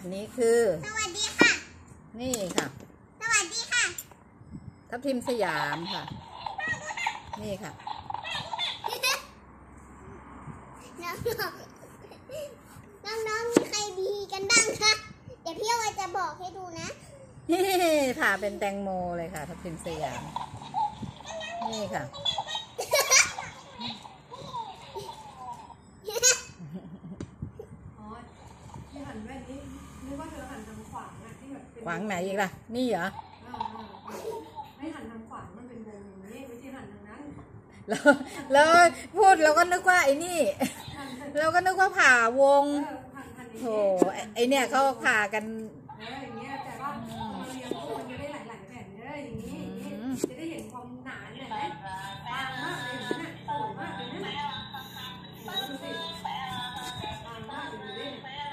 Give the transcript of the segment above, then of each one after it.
อันนี้คือสวัสดีค่ะนี่ค่ะสวัสดีค่ะทับทิมสยามค่ะนี่ค่ะน้องมีใครดีกันบ้างคะเดี๋ยวพี่เอาไว้จะบอกให้ดูนะผ่าเป็นแตงโมเลยค่ะทับทิมสยามนี่ค่ะที่หันแว่นนี้นึกว่าเธอหันทางขวางอะที่แบบเป็นขวางไหนอีกล่ะนี่เหรอให้หันทางขวางมันเป็นวงอย่างนี้ไม่ใช่หันทางนั้นแล้วพูดเราก็นึกว่าไอ้นี่เราก็นึกว่าผ่าวงโถไอเนี่ยเขาผ่ากันอย่างเงี้ยแต่ว่าเราเรียงตัวมันจะได้หลายๆแผ่นอย่างนี้จะได้เห็นความหนาเนี่ยไหมบางมากเลยนะสวยมากเลยนะดูสิบางมากเลยเนี่ย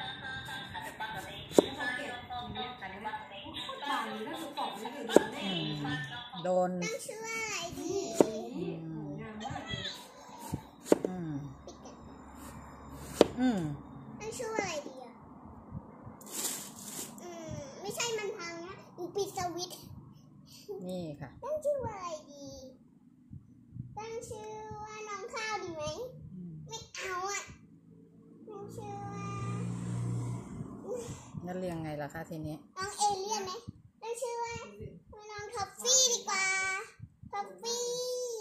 โดนตั้งชื่อว่าอะไรดีตั้งชื่อว่าอะไรดีอ่ะไม่ใช่มันพังนะปิดสวิตช์นี่ค่ะตั้งชื่อว่าอะไรดีตั้งชื่อว่าน้องข้าวดีไหมไม่เอาอ่ะตั้งชื่อว่างั้นเรียงไงล่ะคะทีนี้น้องเอเลี่ยนไหมตั้งชื่อว่าน้องท็อฟฟี่ดีกว่าท็อฟฟี่